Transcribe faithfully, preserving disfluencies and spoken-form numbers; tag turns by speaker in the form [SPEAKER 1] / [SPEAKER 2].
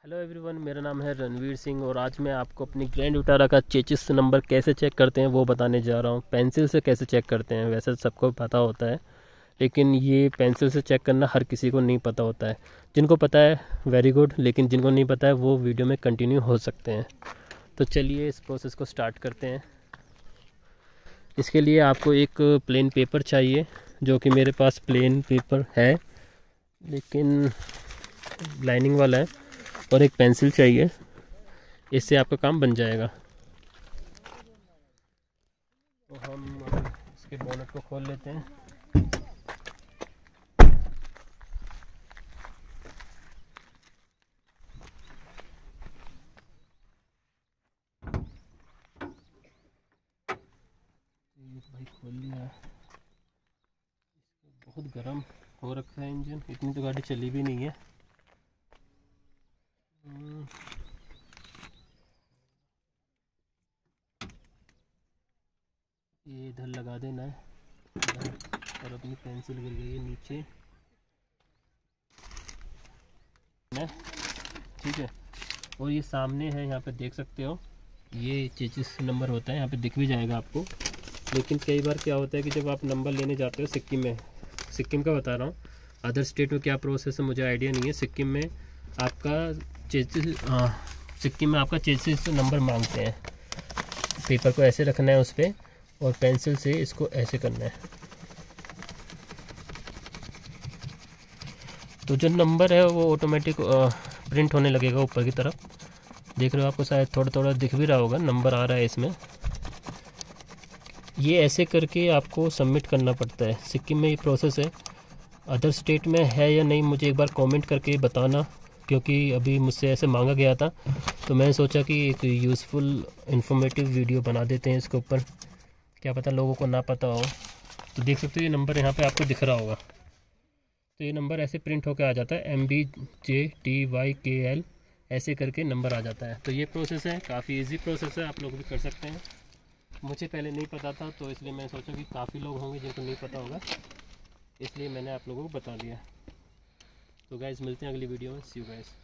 [SPEAKER 1] Hello everyone, मेरा नाम है रणवीर सिंह और आज मैं आपको अपनी ग्रैंड विटारा का चेसिस नंबर कैसे चेक करते हैं वो बताने जा रहा हूँ। पेंसिल से कैसे चेक करते हैं वैसे सबको पता होता है, लेकिन ये पेंसिल से चेक करना हर किसी को नहीं पता होता है। जिनको पता है वेरी गुड, लेकिन जिनको नहीं पता है वो वीडियो में कंटिन्यू हो सकते हैं। तो चलिए इस प्रोसेस को स्टार्ट करते हैं। इसके लिए आपको एक प्लेन पेपर चाहिए, जो कि मेरे पास प्लेन पेपर है लेकिन लाइनिंग वाला है, और एक पेंसिल चाहिए। इससे आपका काम बन जाएगा। तो हम इसके बोनट को खोल लेते हैं। ये भाई खोल लिया। बहुत गर्म हो रखा है इंजन, इतनी तो गाड़ी चली भी नहीं है। ये इधर लगा देना है और अपनी पेंसिल गिर गई है नीचे, ठीक है। और ये सामने है, यहाँ पे देख सकते हो, ये चेसिस नंबर होता है, यहाँ पे दिख भी जाएगा आपको। लेकिन कई बार क्या होता है कि जब आप नंबर लेने जाते हो सिक्किम में, सिक्किम का बता रहा हूँ, अदर स्टेट में क्या प्रोसेस है मुझे आइडिया नहीं है। सिक्किम में आपका चेसिस सिक्किम में आपका चेसिस नंबर मांगते हैं। पेपर को ऐसे रखना है उस पर और पेंसिल से इसको ऐसे करना है। तो जो नंबर है वो ऑटोमेटिक प्रिंट होने लगेगा ऊपर की तरफ। देख रहे हो, आपको शायद थोड़ा थोड़ा दिख भी रहा होगा, नंबर आ रहा है इसमें। ये ऐसे करके आपको सबमिट करना पड़ता है। सिक्किम में ये प्रोसेस है। अदर स्टेट में है या नहीं मुझे एक बार कमेंट करके बताना, क्योंकि अभी मुझसे ऐसे मांगा गया था तो मैंने सोचा कि एक यूज़फुल इन्फॉर्मेटिव वीडियो बना देते हैं इसके ऊपर, क्या पता लोगों को ना पता हो। तो देख सकते हो ये नंबर यहाँ पे आपको दिख रहा होगा। तो ये नंबर ऐसे प्रिंट होकर आ जाता है, M D J T Y K L ऐसे करके नंबर आ जाता है। तो ये प्रोसेस है, काफ़ी इजी प्रोसेस है, आप लोग भी कर सकते हैं। मुझे पहले नहीं पता था तो इसलिए मैंने सोचा कि काफ़ी लोग होंगे जिनको नहीं पता होगा, इसलिए मैंने आप लोगों को बता दिया। तो गाइस मिलते हैं अगली वीडियो में। See you guys.